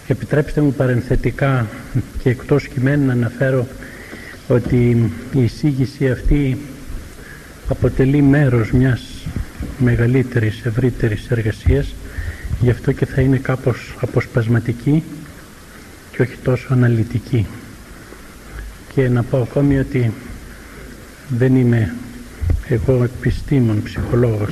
Επιτρέψτε μου παρενθετικά και εκτός κειμένου να αναφέρω ότι η εισήγηση αυτή αποτελεί μέρος μιας μεγαλύτερης, ευρύτερης εργασίας, γι' αυτό και θα είναι κάπως αποσπασματική και όχι τόσο αναλυτική. Και να πω ακόμη ότι δεν είμαι εγώ επιστήμον, ψυχολόγος.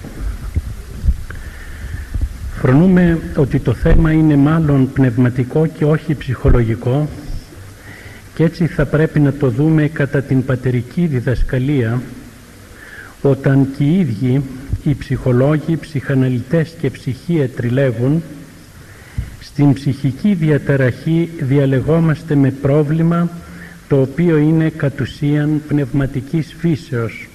Φρονούμε ότι το θέμα είναι μάλλον πνευματικό και όχι ψυχολογικό, και έτσι θα πρέπει να το δούμε κατά την πατερική διδασκαλία, όταν και οι ίδιοι οι ψυχολόγοι, οι ψυχαναλυτές και ψυχίατροι λέγουν: στην ψυχική διαταραχή διαλεγόμαστε με πρόβλημα το οποίο είναι κατ' ουσίαν πνευματικής φύσεως.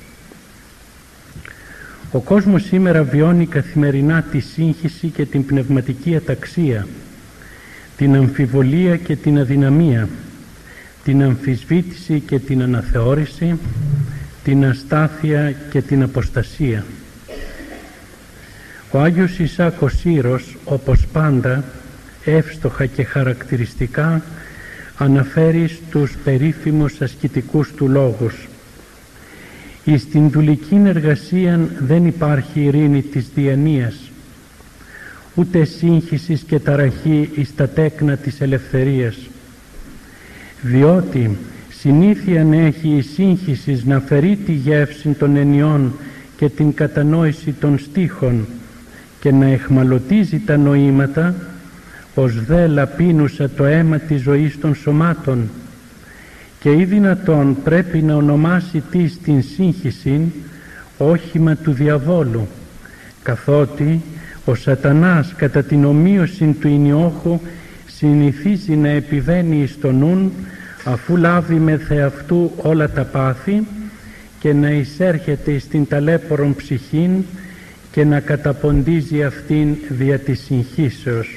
Ο κόσμος σήμερα βιώνει καθημερινά τη σύγχυση και την πνευματική αταξία, την αμφιβολία και την αδυναμία, την αμφισβήτηση και την αναθεώρηση, την αστάθεια και την αποστασία. Ο Άγιος Ισαάκ ο Σύρος, όπως πάντα, εύστοχα και χαρακτηριστικά αναφέρει στους περίφημους ασκητικούς του λόγους: «Εις την δουλική εργασία δεν υπάρχει ειρήνη της διανοίας, ούτε σύγχυσης και ταραχή εις τα τέκνα της ελευθερίας, διότι συνήθειαν έχει η σύγχυσης να φερεί τη γεύση των ενιών και την κατανόηση των στίχων και να εχμαλωτίζει τα νοήματα, ως δε λαπίνουσα το αίμα της ζωής των σωμάτων, και ή δυνατόν πρέπει να ονομάσει της την σύγχυση όχημα του διαβόλου, καθότι ο σατανάς κατά την ομοίωση του ηνιόχου συνηθίζει να επιβαίνει εις το νουν, αφού λάβει με θεαυτού όλα τα πάθη, και να εισέρχεται στην ταλέπορον ψυχήν και να καταποντίζει αυτήν δια της συγχύσεως.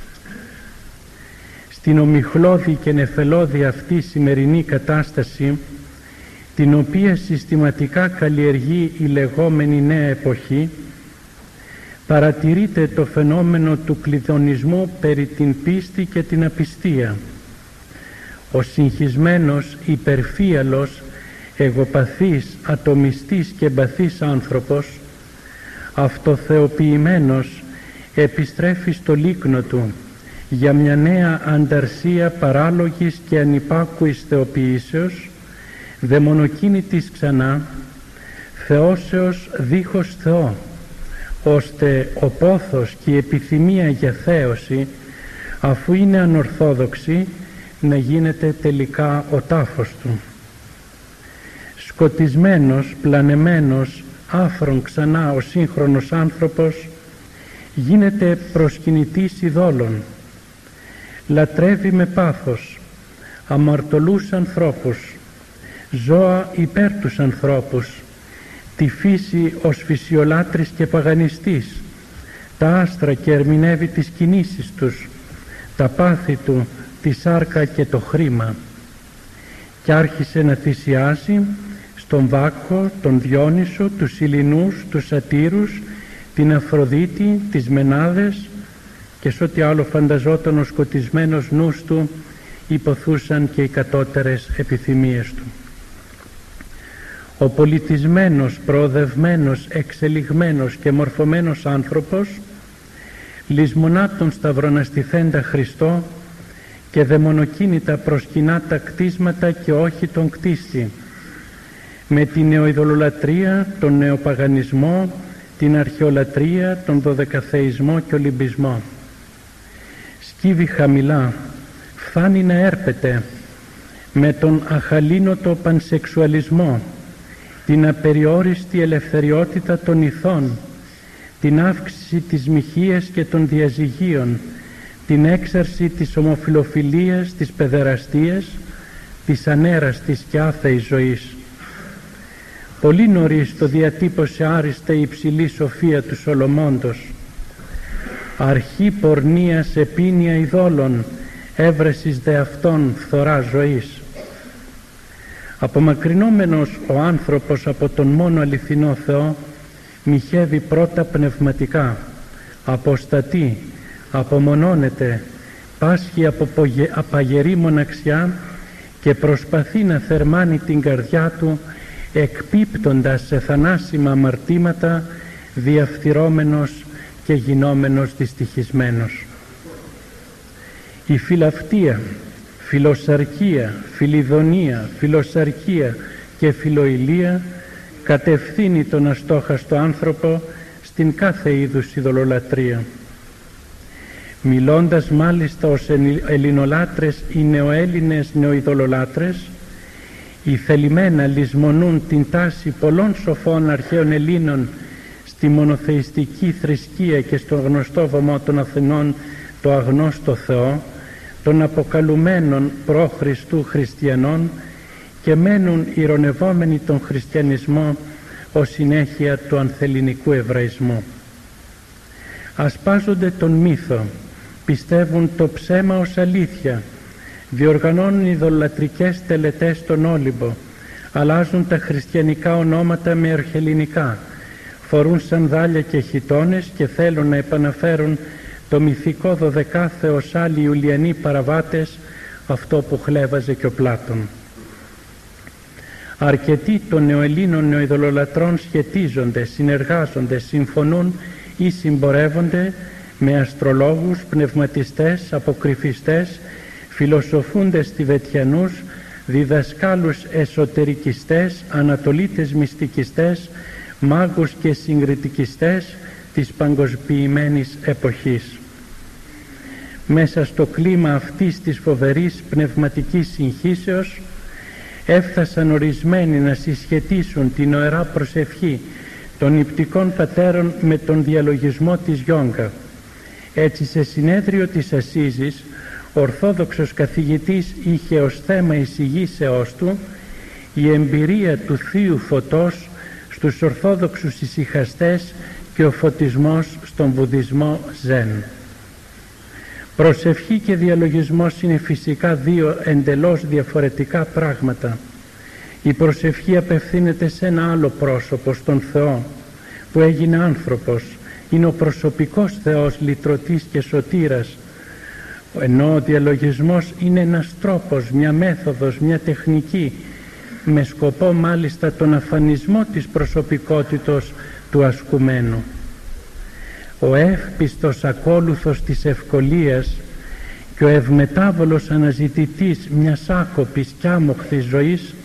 Στην ομιχλώδη και νεφελώδη αυτή σημερινή κατάσταση, την οποία συστηματικά καλλιεργεί η λεγόμενη νέα εποχή, παρατηρείται το φαινόμενο του κλειδονισμού περί την πίστη και την απιστία. Ο συγχυσμένος, υπερφύαλος, εγωπαθής, ατομιστής και εμπαθής άνθρωπος, αυτοθεοποιημένος, επιστρέφει στο λίκνο του για μια νέα ανταρσία παράλογης και ανυπάκουης θεοποιήσεως, δαιμονοκίνητης ξανά, θεώσεως δίχως Θεό, ώστε ο πόθος και η επιθυμία για θέωση, αφού είναι ανορθόδοξη, να γίνεται τελικά ο τάφος του. Σκοτισμένος, πλανεμένος, άφρον ξανά ο σύγχρονος άνθρωπος γίνεται προσκυνητής ειδόλων, λατρεύει με πάθος αμαρτωλούς ανθρώπους, ζώα υπέρ τους ανθρώπους, τη φύση ως φυσιολάτρης και παγανιστής, τα άστρα και ερμηνεύει τις κινήσεις τους, τα πάθη του, τη σάρκα και το χρήμα, και άρχισε να θυσιάζει στον Βάκχο, τον Διόνυσο, τους Ηλινούς, τους Σατήρους, την Αφροδίτη, τις Μενάδες, και σ' ό,τι άλλο φανταζόταν ο σκοτισμένος νους του υποθούσαν και οι κατώτερες επιθυμίες του. Ο πολιτισμένος, προοδευμένος, εξελιγμένος και μορφωμένος άνθρωπος λησμονά τον σταυροναστηθέντα Χριστό και δαιμονοκίνητα προσκυνά τα κτίσματα και όχι τον κτίστη, με την νεοειδωλολατρία, τον νεοπαγανισμό, την αρχαιολατρία, τον δωδεκαθεϊσμό και ολυμπισμό. Σκύβει χαμηλά, φθάνει να έρπεται με τον αχαλήνοτο πανσεξουαλισμό, την απεριόριστη ελευθεριότητα των ηθών, την αύξηση της μοιχείας και των διαζυγίων, την έξαρση της ομοφιλοφιλίας, της παιδεραστίας, της ανέραστης και άθεης ζωής. Πολύ νωρίς το διατύπωσε άριστα η υψηλή σοφία του Σολομώντος: «Αρχή πορνείας επίνεια ειδόλων, έβρεσης δε αυτών φθορά ζωής». Απομακρυνόμενος ο άνθρωπος από τον μόνο αληθινό Θεό, μοιχεύει πρώτα πνευματικά, αποστατεί, απομονώνεται, πάσχει από παγερή μοναξιά και προσπαθεί να θερμάνει την καρδιά του εκπίπτοντας σε θανάσιμα αμαρτήματα, διαφθυρώμενος και γινόμενος δυστυχισμένος. Η φιλαυτία, φιλοσαρκία, φιλιδονία, φιλοσαρκία και φιλοηλία κατευθύνει τον αστόχαστο άνθρωπο στην κάθε είδους ειδωλολατρία. Μιλώντας μάλιστα ως ελληνολάτρες ή νεοέλληνες νεοειδωλολάτρες, οι θελημένα λησμονούν την τάση πολλών σοφών αρχαίων Ελλήνων στη μονοθεϊστική θρησκεία και στον γνωστό βωμό των Αθηνών το αγνώστο Θεό, των αποκαλουμένων προ-Χριστού χριστιανών, και μένουν ηρωνευόμενοι τον χριστιανισμό ως συνέχεια του ανθελληνικού εβραϊσμού. Ασπάζονται τον μύθο, πιστεύουν το ψέμα ως αλήθεια, διοργανώνουν ειδωλατρικές τελετές στον Όλυμπο, αλλάζουν τα χριστιανικά ονόματα με αρχαιλληνικά, φορούν σανδάλια και χιτώνες και θέλουν να επαναφέρουν το μυθικό 12 ως άλλοι Ιουλιανοί παραβάτες, αυτό που χλέβαζε και ο Πλάτων. Αρκετοί των νεοελλήνων νεοειδωλολατρών σχετίζονται, συνεργάζονται, συμφωνούν ή συμπορεύονται με αστρολόγους, πνευματιστές, αποκρυφιστές, φιλοσοφούντες τιβετιανούς, διδασκάλους εσωτερικιστές, ανατολίτες μυστικιστές, μάγους και συγκριτικιστές της παγκοσμιοποιημένης εποχής. Μέσα στο κλίμα αυτής της φοβερής πνευματικής συγχύσεως έφτασαν ορισμένοι να συσχετίσουν την οερά προσευχή των νηπτικών πατέρων με τον διαλογισμό της Γιόγκα. Έτσι, σε συνέδριο της Ασσίζης, ορθόδοξος καθηγητής είχε ως θέμα εισηγήσεώς του η εμπειρία του Θείου Φωτός στους ορθόδοξους ησυχαστές και ο φωτισμός στον βουδισμό Ζεν. Προσευχή και διαλογισμός είναι φυσικά δύο εντελώς διαφορετικά πράγματα. Η προσευχή απευθύνεται σε ένα άλλο πρόσωπο, στον Θεό, που έγινε άνθρωπος, είναι ο προσωπικός Θεός, λυτρωτής και σωτήρας, ενώ ο διαλογισμός είναι ένας τρόπος, μια μέθοδος, μια τεχνική, με σκοπό μάλιστα τον αφανισμό της προσωπικότητος του ασκουμένου. Ο εύπιστος ακόλουθος της ευκολίας και ο ευμετάβολος αναζητητής μιας άκοπης κι άμοχθης ζωής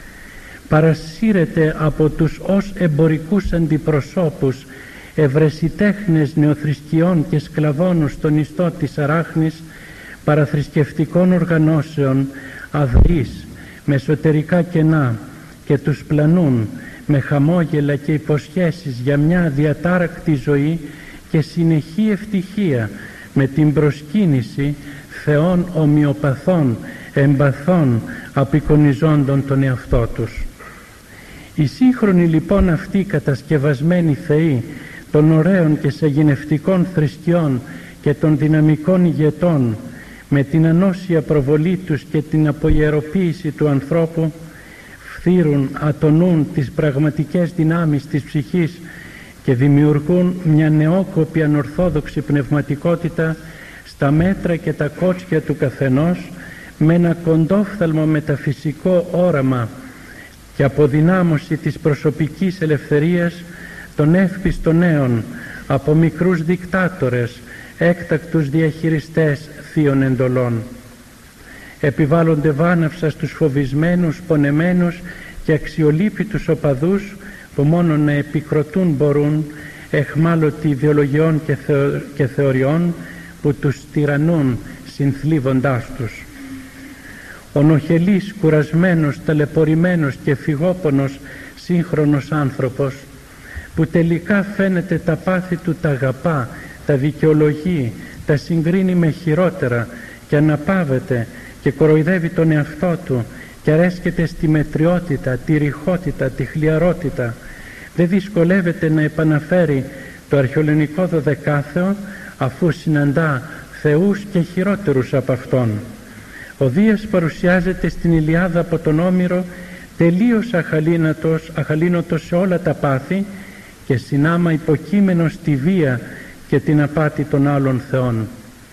παρασύρεται από τους ως εμπορικούς αντιπροσώπους ευρεσιτέχνες νεοθρησκειών και σκλαβώνους στον ιστό της αράχνης παραθρησκευτικών οργανώσεων αδρείς με εσωτερικά κενά και τους πλανούν με χαμόγελα και υποσχέσεις για μια αδιατάρακτη ζωή και συνεχή ευτυχία με την προσκύνηση θεών ομοιοπαθών, εμπαθών, απεικονιζόντων τον εαυτό τους. Οι σύγχρονοι λοιπόν αυτοί κατασκευασμένοι θεοί των ωραίων και σαγηνευτικών θρησκειών και των δυναμικών ηγετών, με την ανώσια προβολή τους και την αποιεροποίηση του ανθρώπου, φθείρουν, ατονούν τις πραγματικές δυνάμεις της ψυχής και δημιουργούν μια νεόκοπη ανορθόδοξη πνευματικότητα στα μέτρα και τα κότσια του καθενός, με ένα κοντόφθαλμο μεταφυσικό όραμα και αποδυνάμωση της προσωπικής ελευθερίας των εύπιστων νέων από μικρούς δικτάτορες, έκτακτους διαχειριστές θείων εντολών. Επιβάλλονται βάναυσα στους φοβισμένους, πονεμένους και αξιολύπητους οπαδούς που μόνο να επικροτούν μπορούν, εχμάλωτοι ιδεολογιών και θεωριών που τους τυραννούν συνθλίβοντάς τους. Ο νοχελής, κουρασμένος, ταλαιπωρημένος και φυγόπονος σύγχρονος άνθρωπος, που τελικά φαίνεται τα πάθη του τα αγαπά, τα δικαιολογεί, τα συγκρίνει με χειρότερα και αναπαύεται και κοροϊδεύει τον εαυτό του και αρέσκεται στη μετριότητα, τη ρηχότητα, τη χλιαρότητα, δεν δυσκολεύεται να επαναφέρει το αρχαιοελληνικό δωδεκάθεο, αφού συναντά θεούς και χειρότερους από αυτόν. Ο Δίας παρουσιάζεται στην Ηλιάδα από τον Όμηρο τελείως αχαλήνοτος σε όλα τα πάθη και συνάμα υποκείμενος στη βία και την απάτη των άλλων θεών.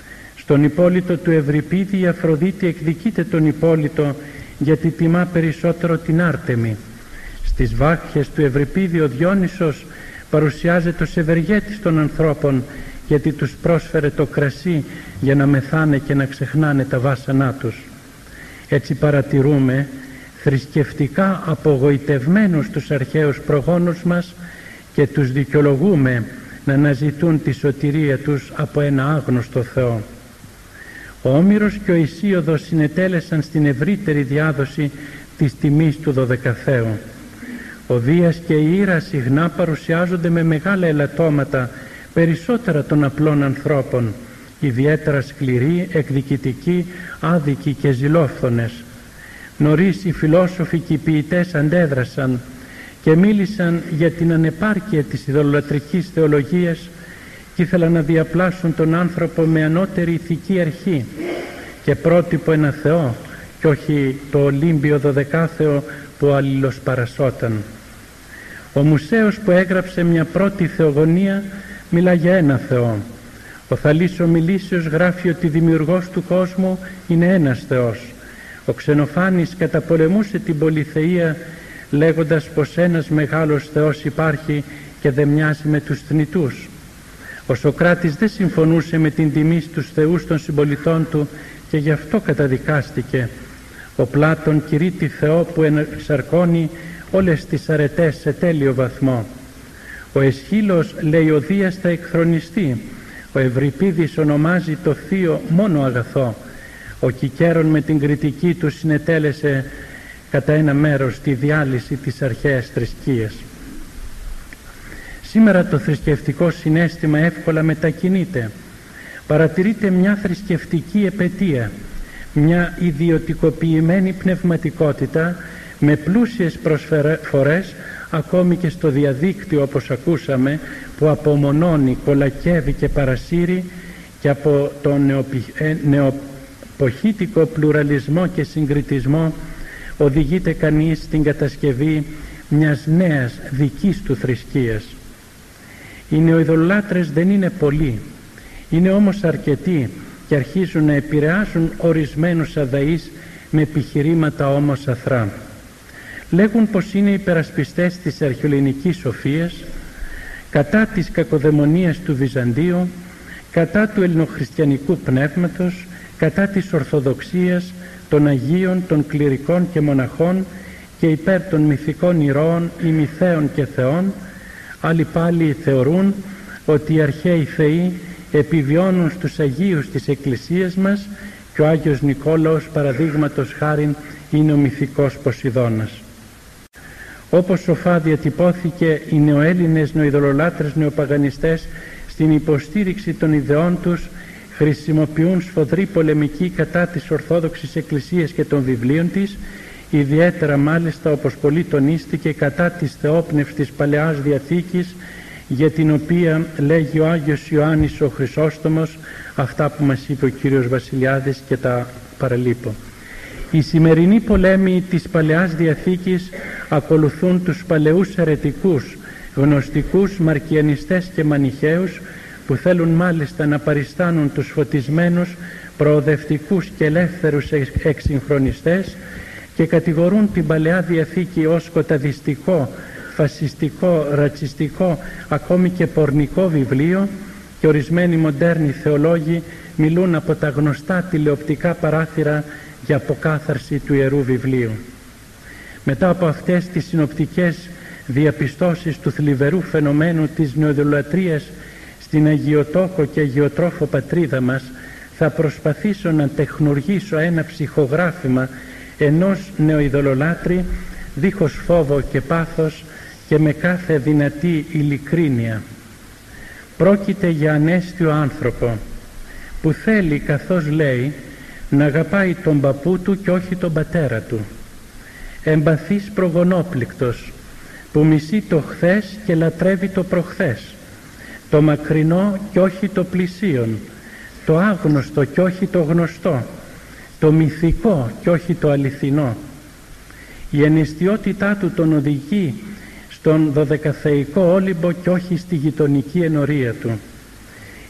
Στον Ippolito του Ευρυπίδη η Αφροδίτη εκδικείται τον Ippolito γιατί τιμά περισσότερο την Άρτεμη. Στις βάχες του Ευρυπίδη ο Διόνυσος παρουσιάζεται ως ευεργέτης των ανθρώπων γιατί τους πρόσφερε το κρασί για να μεθάνε και να ξεχνάνε τα βάσανά τους. Έτσι παρατηρούμε θρησκευτικά απογοητευμένους τους αρχαίους προγόνους μας και τους δικαιολογούμε να αναζητούν τη σωτηρία τους από ένα άγνωστο Θεό. Ο Όμηρος και ο Ησίωδος συνετέλεσαν στην ευρύτερη διάδοση της τιμής του Δωδεκαθαίου. Ο Δίας και η Ήρα συχνά παρουσιάζονται με μεγάλα ελαττώματα, περισσότερα των απλών ανθρώπων, ιδιαίτερα σκληροί, εκδικητικοί, άδικοι και ζηλόφθονες. Νωρίς οι φιλόσοφοι και οι ποιητές αντέδρασαν και μίλησαν για την ανεπάρκεια της ειδωλολατρικής θεολογίας και ήθελαν να διαπλάσουν τον άνθρωπο με ανώτερη ηθική αρχή και πρότυπο ένα Θεό και όχι το Ολύμπιο Δωδεκάθεο που αλληλοσπαρασσόταν. Ο Μουσαίος που έγραψε μια πρώτη θεογονία μιλά για ένα Θεό. Ο Θαλής ο Μιλήσιος γράφει ότι δημιουργός του κόσμου είναι ένας Θεός. Ο Ξενοφάνης καταπολεμούσε την πολυθεΐα λέγοντας πως ένας μεγάλος Θεός υπάρχει και δεν μοιάζει με τους θνητούς. Ο Σωκράτης δεν συμφωνούσε με την τιμή στους θεούς των συμπολιτών του και γι' αυτό καταδικάστηκε. Ο Πλάτων κηρύττει Θεό που εξαρκώνει όλες τις αρετές σε τέλειο βαθμό. Ο Αισχύλος λέει ο Δίας θα εκθρονιστεί. Ο Ευρυπίδης ονομάζει το Θείο μόνο αγαθό. Ο Κικέρον με την κριτική του συνετέλεσε κατά ένα μέρος τη διάλυση της αρχαίας θρησκείας. Σήμερα το θρησκευτικό συναίσθημα εύκολα μετακινείται. Παρατηρείται μια θρησκευτική επαιτία, μια ιδιωτικοποιημένη πνευματικότητα με πλούσιες προσφορές ακόμη και στο διαδίκτυο όπως ακούσαμε, που απομονώνει, κολακεύει και παρασύρει, και από τον νεοποχήτικο πλουραλισμό και συγκριτισμό οδηγείται κανείς στην κατασκευή μιας νέας δικής του θρησκείας. Οι νεοειδωλολάτρες δεν είναι πολλοί, είναι όμως αρκετοί και αρχίζουν να επηρεάζουν ορισμένους αδαείς με επιχειρήματα όμως αθρά. Λέγουν πως είναι υπερασπιστές της αρχαιοελληνικής σοφίας, κατά της κακοδαιμονίας του Βυζαντίου, κατά του ελληνοχριστιανικού πνεύματος, κατά της Ορθοδοξίας, των Αγίων, των κληρικών και μοναχών και υπέρ των μυθικών ηρώων ή μυθαίων και θεών. Άλλοι πάλι θεωρούν ότι οι αρχαίοι θεοί επιβιώνουν στους Αγίους της Εκκλησίας μας και ο Άγιος Νικόλαος παραδείγματος χάριν είναι ο μυθικός Ποσειδώνας. Όπως σοφά διατυπώθηκε, οι νεοέλληνες νοειδωλολάτρες νεοπαγανιστές στην υποστήριξη των ιδεών τους χρησιμοποιούν σφοδρή πολεμική κατά της Ορθόδοξης Εκκλησίας και των βιβλίων της, ιδιαίτερα μάλιστα όπως πολύ τονίστηκε κατά της θεόπνευσης Παλαιάς Διαθήκης, για την οποία λέγει ο Άγιος Ιωάννης ο Χρυσόστομος αυτά που μας είπε ο κύριος Βασιλιάδης και τα παραλείπω. Οι σημερινοί πολέμοι της Παλαιάς Διαθήκης ακολουθούν τους παλαιούς αιρετικούς, γνωστικούς μαρκιανιστές και μανιχαίους, που θέλουν μάλιστα να παριστάνουν τους φωτισμένους, προοδευτικούς και ελεύθερους εξυγχρονιστές και κατηγορούν την Παλαιά Διαθήκη ως σκοταδιστικό, φασιστικό, ρατσιστικό, ακόμη και πορνικό βιβλίο, και ορισμένοι μοντέρνοι θεολόγοι μιλούν από τα γνωστά τηλεοπτικά παράθυρα για αποκάθαρση του Ιερού Βιβλίου. Μετά από αυτές τις συνοπτικές διαπιστώσεις του θλιβερού φαινομένου της νεοειδωλολατρίας στην Αγιοτόκο και Αγιοτρόφο πατρίδα μας, θα προσπαθήσω να τεχνουργήσω ένα ψυχογράφημα ενός νεοειδωλολάτρη δίχως φόβο και πάθος και με κάθε δυνατή ειλικρίνεια. Πρόκειται για ανέστιο άνθρωπο που θέλει, καθώς λέει, να αγαπάει τον παππού του και όχι τον πατέρα του. Εμπαθής προγονόπληκτος που μισεί το χθες και λατρεύει το προχθές, το μακρινό και όχι το πλησίον, το άγνωστο και όχι το γνωστό, το μυθικό και όχι το αληθινό. Η ανεστιότητά του τον οδηγεί στον δωδεκαθεϊκό Όλυμπο και όχι στη γειτονική ενορία του.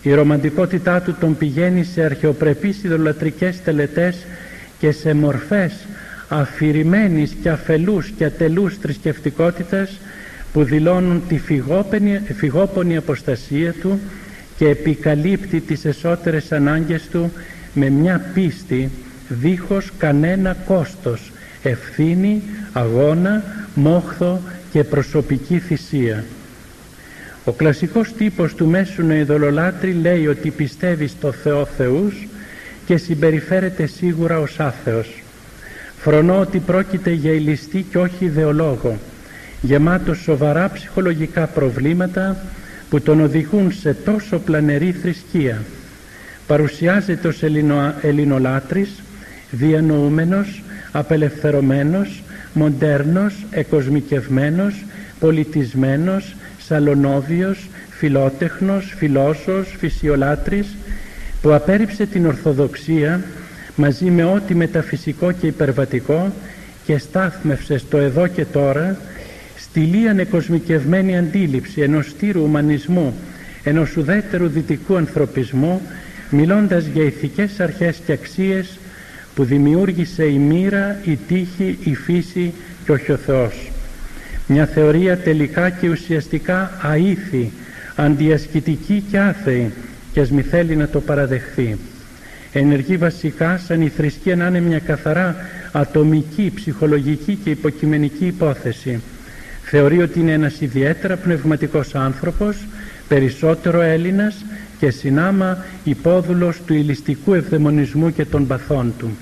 Η ρομαντικότητά του τον πηγαίνει σε αρχαιοπρεπείς ειδωλατρικές τελετές και σε μορφές αφηρημένης και αφελούς και ατελούς θρησκευτικότητας που δηλώνουν τη φυγόπονη αποστασία του και επικαλύπτει τις εσωτερικές ανάγκες του με μια πίστη δίχως κανένα κόστος, ευθύνη, αγώνα, μόχθο και προσωπική θυσία. Ο κλασικός τύπος του μέσουνο ειδωλολάτρη λέει ότι πιστεύει στο Θεό Θεούς και συμπεριφέρεται σίγουρα ως άθεος. Φρονώ ότι πρόκειται για ηλιστή και όχι ιδεολόγο, γεμάτο σοβαρά ψυχολογικά προβλήματα που τον οδηγούν σε τόσο πλανερή θρησκεία. Παρουσιάζεται ως ελληνολάτρης, διανοούμενος, απελευθερωμένος, μοντέρνος, εκοσμικευμένος, πολιτισμένος, σαλονόβιος, φιλότεχνος, φιλόσοφος, φυσιολάτρης, που απέρριψε την Ορθοδοξία μαζί με ό,τι μεταφυσικό και υπερβατικό και στάθμευσε στο εδώ και τώρα στη λίαν εκοσμικευμένη αντίληψη ενός στήρου ουμανισμού, ενός ουδέτερου δυτικού ανθρωπισμού, μιλώντας για ηθικές αρχές και αξίες που δημιούργησε η μοίρα, η τύχη, η φύση και όχι ο Θεός. Μια θεωρία τελικά και ουσιαστικά αήθη, αντιασκητική και άθεη, και ας μη θέλει να το παραδεχθεί. Ενεργεί βασικά σαν η θρησκεία να είναι μια καθαρά ατομική, ψυχολογική και υποκειμενική υπόθεση. Θεωρεί ότι είναι ένας ιδιαίτερα πνευματικός άνθρωπος, περισσότερο Έλληνας και συνάμα υπόδουλος του ηλιστικού ευδαιμονισμού και των παθών του.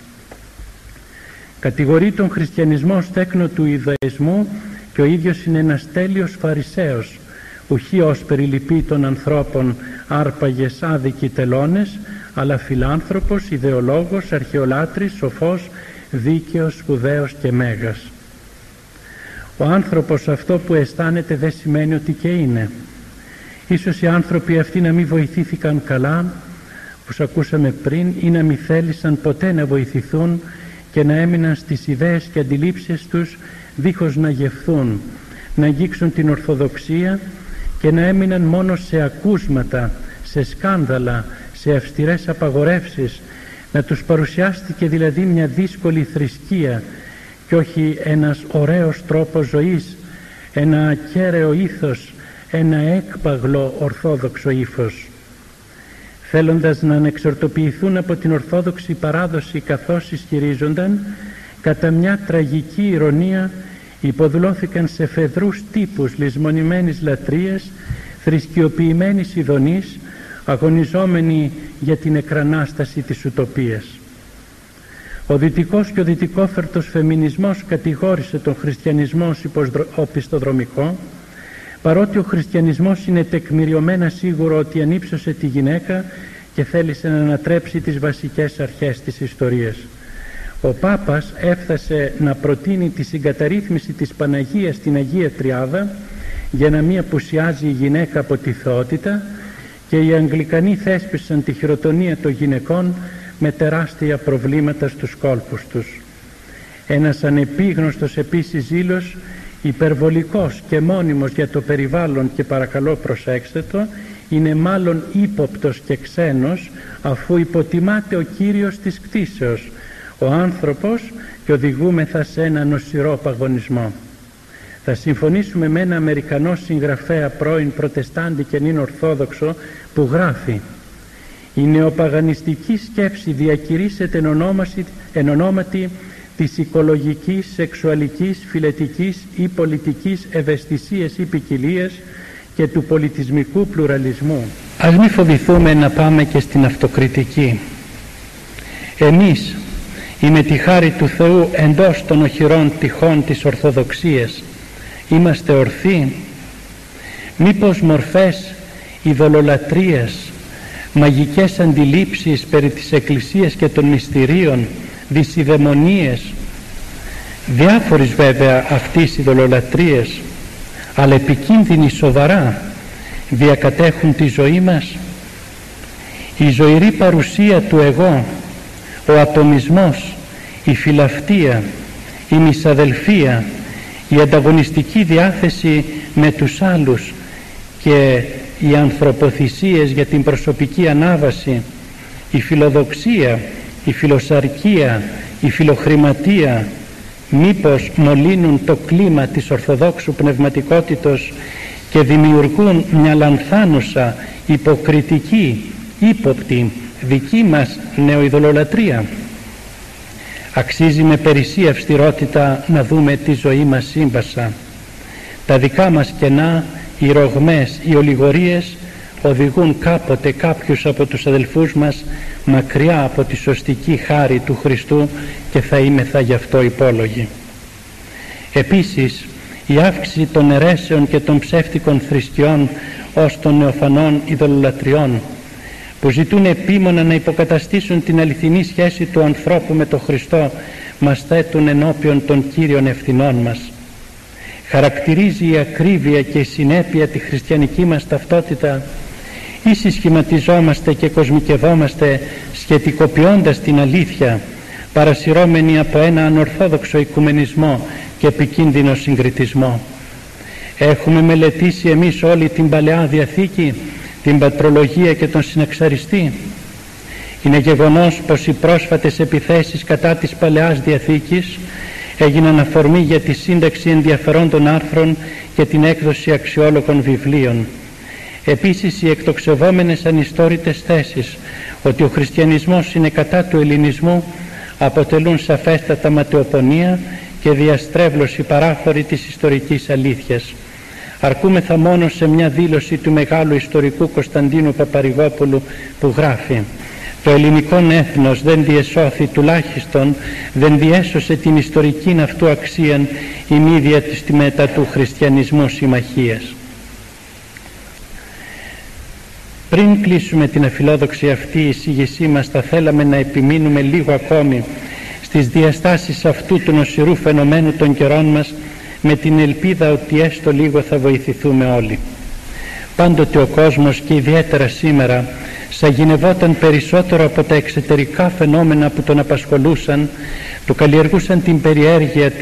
Κατηγορεί τον χριστιανισμό ως τέκνο του ιδεισμού και ο ίδιος είναι ένας τέλειος Φαρισαίος, ουχή ως περιλυπή των ανθρώπων άρπαγες άδικοι τελώνες, αλλά φιλάνθρωπος, ιδεολόγος, αρχαιολάτρης, σοφός, δίκαιος, σπουδαίος και μέγας. Ο άνθρωπος αυτό που αισθάνεται δεν σημαίνει ότι και είναι. Ίσως οι άνθρωποι αυτοί να μην βοηθήθηκαν καλά, όπως ακούσαμε πριν, ή να μην θέλησαν ποτέ να βοηθηθούν και να έμειναν στις ιδέες και αντιλήψεις τους δίχως να γευθούν, να αγγίξουν την Ορθοδοξία και να έμειναν μόνο σε ακούσματα, σε σκάνδαλα, σε αυστηρές απαγορεύσεις, να τους παρουσιάστηκε δηλαδή μια δύσκολη θρησκεία και όχι ένας ωραίος τρόπος ζωής, ένα ακέραιο ήθος, ένα έκπαγλο ορθόδοξο ύφος. Θέλοντας να ανεξορτοποιηθούν από την ορθόδοξη παράδοση, καθώς ισχυρίζονταν, κατά μια τραγική ηρωνία υποδουλώθηκαν σε φεδρούς τύπους λησμονημένης λατρείας, θρησκειοποιημένης ειδονής, αγωνιζόμενοι για την εκρανάσταση της ουτοπίας. Ο δυτικός και ο δυτικόφερτος φεμινισμός κατηγόρησε τον χριστιανισμό ως οπισθοδρομικό, παρότι ο χριστιανισμός είναι τεκμηριωμένα σίγουρο ότι ανύψωσε τη γυναίκα και θέλησε να ανατρέψει τις βασικές αρχές της ιστορίας. Ο Πάπας έφτασε να προτείνει τη συγκαταρρύθμιση της Παναγίας στην Αγία Τριάδα για να μην απουσιάζει η γυναίκα από τη θεότητα, και οι Αγγλικανοί θέσπισαν τη χειροτονία των γυναικών με τεράστια προβλήματα στους κόλπους τους. Ένας ανεπίγνωστος επίσης ζήλος, υπερβολικός και μόνιμος για το περιβάλλον, και παρακαλώ προσέξτε το, είναι μάλλον ύποπτος και ξένος, αφού υποτιμάται ο Κύριος της κτήσεως, ο άνθρωπος, και οδηγούμεθα σε ένα νοσηρό παγωνισμό. Θα συμφωνήσουμε με ένα Αμερικανό συγγραφέα, πρώην Προτεστάντη και νυν Ορθόδοξο, που γράφει: «Η νεοπαγανιστική σκέψη διακηρύσσεται εν ονόματι της οικολογικής, σεξουαλικής, φιλετικής ή πολιτικής ευαισθησίας ή ποικιλίας και του πολιτισμικού πλουραλισμού». Ας μην φοβηθούμε να πάμε και στην αυτοκριτική. Εμείς, με τη χάρη του Θεού, εντός των οχυρών τυχών της Ορθοδοξίας, είμαστε ορθοί? Μήπως μορφές ειδωλολατρίας, μαγικές αντιλήψεις περί της Εκκλησίας και των μυστηρίων, δυσιδαιμονίες, διάφορες βέβαια αυτής ειδωλολατρίες, αλλά επικίνδυνοι σοβαρά, διακατέχουν τη ζωή μας? Η ζωηρή παρουσία του εγώ, ο ατομισμός, η φιλαυτία, η μισαδελφία, η ανταγωνιστική διάθεση με τους άλλους και οι ανθρωποθυσίες για την προσωπική ανάβαση, η φιλοδοξία, η φιλοσαρκία, η φιλοχρηματία μήπως μολύνουν το κλίμα της ορθοδόξου πνευματικότητος και δημιουργούν μια λανθάνουσα, υποκριτική, ύποπτη δική μας νεοειδωλολατρία? Αξίζει με περισσή αυστηρότητα να δούμε τη ζωή μας σύμπασα. Τα δικά μας κενά, οι ρογμές, οι ολιγορίες οδηγούν κάποτε κάποιους από τους αδελφούς μας μακριά από τη σωστική χάρη του Χριστού και θα είμεθα γι' αυτό υπόλογοι. Επίσης, η αύξηση των αιρέσεων και των ψεύτικων θρησκειών ως των νεοφανών ειδωλολατριών που ζητούν επίμονα να υποκαταστήσουν την αληθινή σχέση του ανθρώπου με τον Χριστό μας θέτουν ενώπιον των κύριων ευθυνών μας. Χαρακτηρίζει η ακρίβεια και η συνέπεια τη χριστιανική μας ταυτότητα ή συσχηματιζόμαστε και κοσμικευόμαστε σχετικοποιώντας την αλήθεια, παρασυρώμενοι από ένα ανορθόδοξο οικουμενισμό και επικίνδυνο συγκριτισμό? Έχουμε μελετήσει εμείς όλη την Παλαιά Διαθήκη, την πατρολογία και τον συναξαριστή? Είναι γεγονός πως οι πρόσφατες επιθέσεις κατά της Παλαιάς Διαθήκης έγιναν αφορμή για τη σύνταξη ενδιαφερόντων άρθρων και την έκδοση αξιόλογων βιβλίων. Επίσης, οι εκτοξευόμενες ανιστόρητες θέσεις ότι ο χριστιανισμός είναι κατά του ελληνισμού αποτελούν σαφέστατα ματαιοπονία και διαστρέβλωση παράφορη της ιστορικής αλήθειας. Αρκούμεθα μόνο σε μια δήλωση του μεγάλου ιστορικού Κωνσταντίνου Παπαρηγόπουλου που γράφει: «Το ελληνικό έθνος δεν διεσώθη, τουλάχιστον δεν διέσωσε την ιστορική αυτού αξίαν ημίδια της μετά του χριστιανισμού συμμαχίας». Πριν κλείσουμε την αφιλόδοξη αυτή εισήγησή μας, θα θέλαμε να επιμείνουμε λίγο ακόμη στις διαστάσεις αυτού του νοσηρού φαινομένου των καιρών μας, με την ελπίδα ότι έστω λίγο θα βοηθηθούμε όλοι. Πάντοτε ο κόσμος, και ιδιαίτερα σήμερα, σαγηνευόταν περισσότερο από τα εξωτερικά φαινόμενα που τον απασχολούσαν, του καλλιεργούσαν την περιέργεια,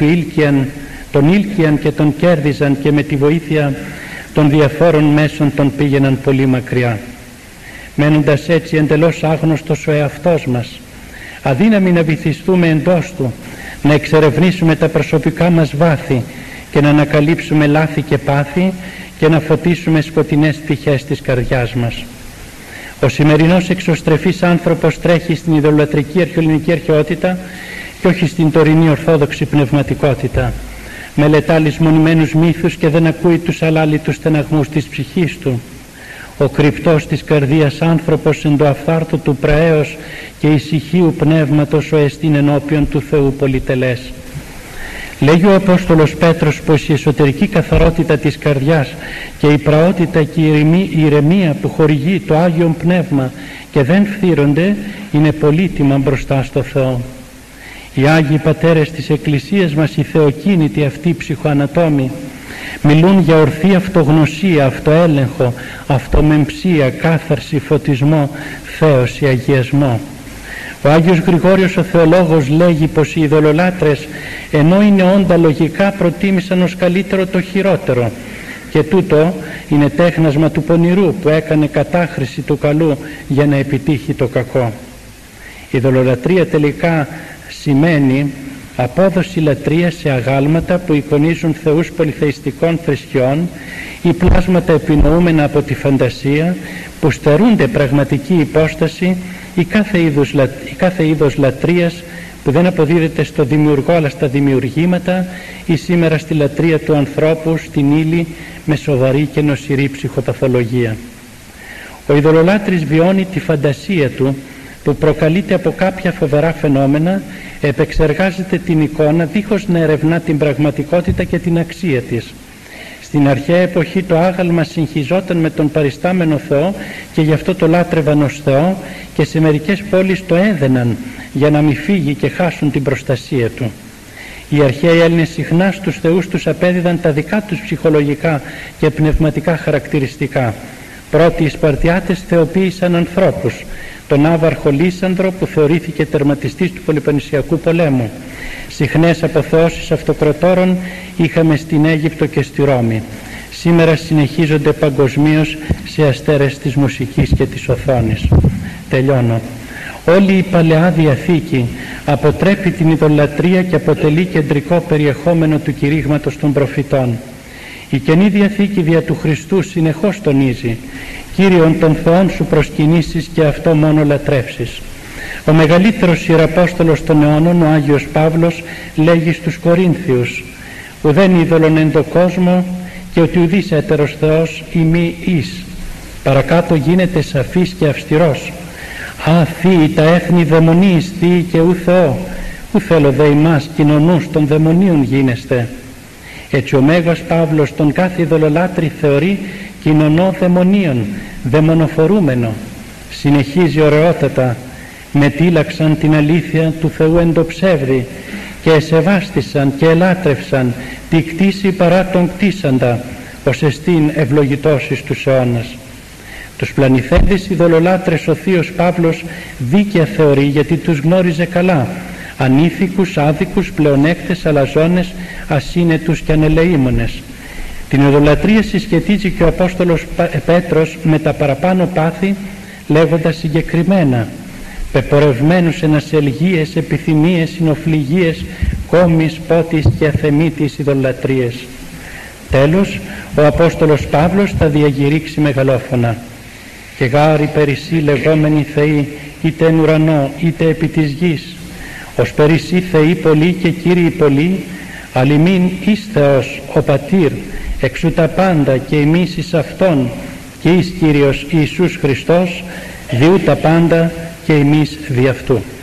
τον ήλκιαν και τον κέρδιζαν και με τη βοήθεια των διαφόρων μέσων τον πήγαιναν πολύ μακριά. Μένοντας έτσι εντελώς άγνωστος ο εαυτός μας, αδύναμοι να βυθιστούμε εντός του, να εξερευνήσουμε τα προσωπικά μας βάθη και να ανακαλύψουμε λάθη και πάθη και να φωτίσουμε σκοτεινές πτυχές της καρδιάς μας. Ο σημερινός εξωστρεφής άνθρωπος τρέχει στην ιδωλολατρική αρχαιοελληνική αρχαιότητα και όχι στην τωρινή ορθόδοξη πνευματικότητα. Μελετά λησμονημένους μύθους και δεν ακούει τους αλάλητους στεναγμούς της ψυχής του. Ο κρυπτός της καρδίας άνθρωπος εν το αφθάρτο του πραέως και ησυχίου πνεύματος ο εστίν ενώπιον του Θεού πολυτελές. Λέγει ο Απόστολος Πέτρος πως η εσωτερική καθαρότητα της καρδιάς και η πραότητα και η ηρεμία που χορηγεί το Άγιον Πνεύμα και δεν φθύρονται είναι πολύτιμα μπροστά στο Θεό. Οι Άγιοι Πατέρες της Εκκλησίας μας, οι θεοκίνητοι αυτοί ψυχοανατόμοι, μιλούν για ορθή αυτογνωσία, αυτοέλεγχο, αυτομεμψία, κάθαρση, φωτισμό, θέωση, αγιασμό. Ο Άγιος Γρηγόριος ο Θεολόγος λέγει πως οι ειδωλολάτρες, ενώ είναι όντα λογικά, προτίμησαν ως καλύτερο το χειρότερο, και τούτο είναι τέχνασμα του πονηρού που έκανε κατάχρηση του καλού για να επιτύχει το κακό. Η ειδωλολατρία τελικά σημαίνει απόδοση λατρείας σε αγάλματα που εικονίζουν θεούς πολυθεϊστικών θρησκειών ή πλάσματα επινοούμενα από τη φαντασία που στερούνται πραγματική υπόσταση ή κάθε είδος λατρείας που δεν αποδίδεται στο δημιουργό αλλά στα δημιουργήματα ή σήμερα στη λατρεία του ανθρώπου στην ύλη με σοβαρή και νοσηρή ψυχοπαθολογία. Ο ειδωλολάτρης βιώνει τη φαντασία του που προκαλείται από κάποια φοβερά φαινόμενα, επεξεργάζεται την εικόνα δίχως να ερευνά την πραγματικότητα και την αξία της. Στην αρχαία εποχή το άγαλμα συγχυζόταν με τον παριστάμενο Θεό και γι' αυτό το λάτρευαν ως Θεό, και σε μερικές πόλεις το έδαιναν για να μην φύγει και χάσουν την προστασία του. Οι αρχαίοι Έλληνες συχνά στους θεούς τους απέδιδαν τα δικά τους ψυχολογικά και πνευματικά χαρακτηριστικά. Πρώτοι οι Σπαρτιάτες θεοποίησαν ανθρώπους, τον άβαρχο Λύσανδρο που θεωρήθηκε τερματιστής του Πολυποννησιακού πολέμου. Συχνές αποθεώσεις αυτοκρατόρων είχαμε στην Αίγυπτο και στη Ρώμη. σήμερα συνεχίζονται παγκοσμίως σε αστέρες της μουσικής και της οθόνης. Τελειώνω. Όλη η Παλαιά Διαθήκη αποτρέπει την ειδωλατρία και αποτελεί κεντρικό περιεχόμενο του κηρύγματος των προφητών. Η Καινή Διαθήκη δια του Χριστού συνεχώς τονίζει «Κύριον των Θεών σου προσκυνήσεις και αυτό μόνο λατρεύσεις». Ο μεγαλύτερος ιεραπόστολος των αιώνων, ο Άγιος Παύλος, λέγει στους Κορίνθιους «Ουδέν είδωλον εν το κόσμο και ότι ουδής έτερος Θεός ημί εις». Παρακάτω γίνεται σαφής και αυστηρός «Α, θείοι τα έθνη δαιμονίης θείοι και ου Θεό, ου θέλω δε ημάς κοινωνούς των δαιμονίων γίνεστε». Έτσι ο Μέγας Παύλος τον κάθε ειδωλολάτρη θεωρεί κοινωνό δαιμονίων, δαιμονοφορούμενο. Συνεχίζει ωραιότατα «Μετήλαξαν την αλήθεια του Θεού εν το ψεύδι και εσεβάστησαν και ελάτρευσαν τη κτήση παρά τον κτήσαντα, ως εστίν ευλογητός εις τους αιώνας». Τους πλανηθέντες ειδωλολάτρες ο θείος Παύλος δίκαια θεωρεί, γιατί τους γνώριζε καλά, ανήθικους, άδικους, πλεονέκτες, αλαζόνες, ασύνετους και ανελεήμονες. Την ειδωλατρία συσχετίζει και ο Απόστολος Πέτρος με τα παραπάνω πάθη, λέγοντας συγκεκριμένα «Πεπορευμένους εν ασελγίες, επιθυμίες, συνοφλιγίες, κόμης, πότης και αθεμίτης ειδωλατρίες». Τέλος, ο Απόστολος Παύλος θα διαγυρίξει μεγαλόφωνα «Και γάρι περισσή λεγόμενοι θεοί, είτε εν ουρανό είτε επί της γης, ως περισσή θεοί πολλοί και κύριοι πολλοί, αλλημήν εις Θεός ο Πατήρ, εξού τα πάντα και εμείς εις Αυτόν, και εις Κύριος Ιησούς Χριστός, διού τα πάντα και εμείς δι' αυτού».